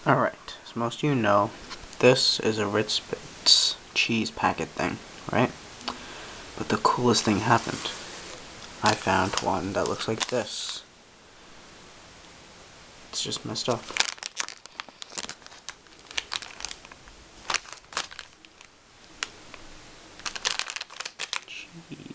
Alright, as most of you know, this is a Ritz Bit cheese packet thing, right? But the coolest thing happened. I found one that looks like this. It's just messed up. Cheese.